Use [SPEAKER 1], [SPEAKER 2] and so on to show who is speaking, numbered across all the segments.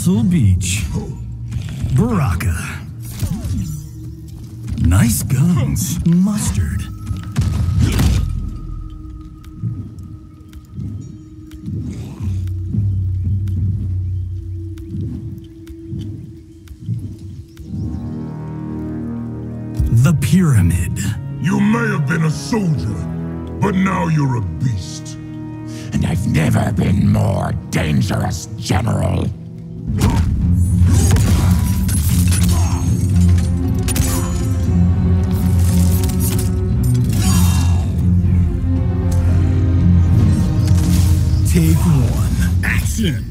[SPEAKER 1] Muscle Beach. Baraka. Nice guns. Mustard. The Pyramid.
[SPEAKER 2] You may have been a soldier, but now you're a beast.
[SPEAKER 3] And I've never been more dangerous, General.
[SPEAKER 1] Take one. Action!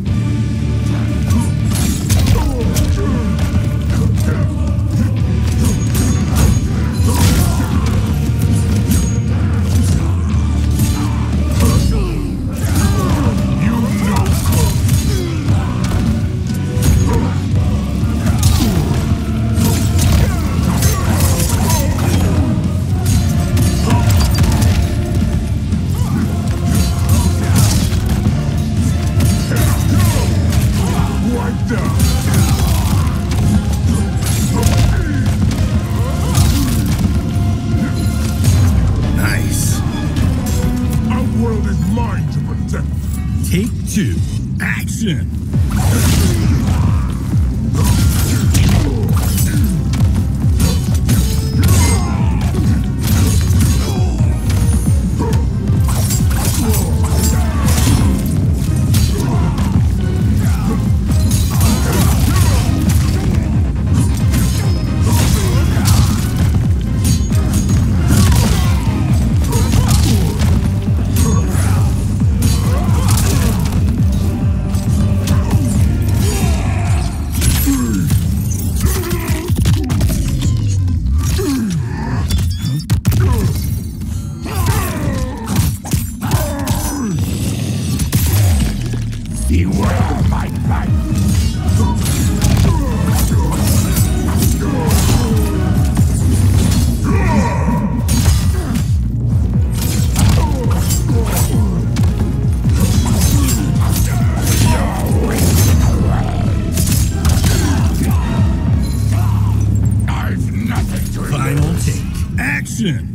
[SPEAKER 1] Take two. Action!
[SPEAKER 3] Beware my life! I've nothing to
[SPEAKER 1] Final
[SPEAKER 3] lose.
[SPEAKER 1] take. Action!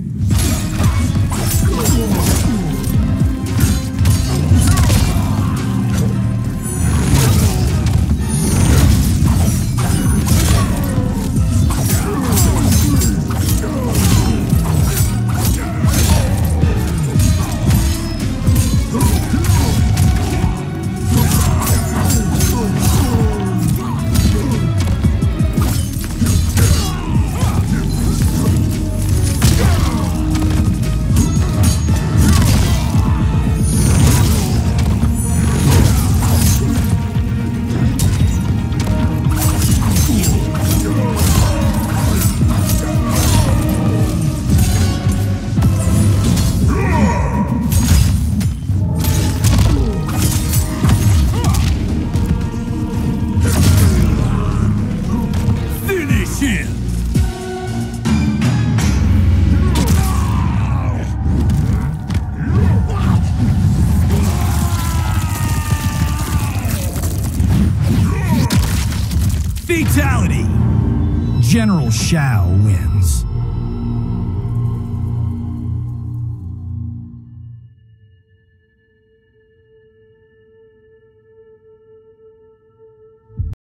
[SPEAKER 1] Fatality! General Shao wins.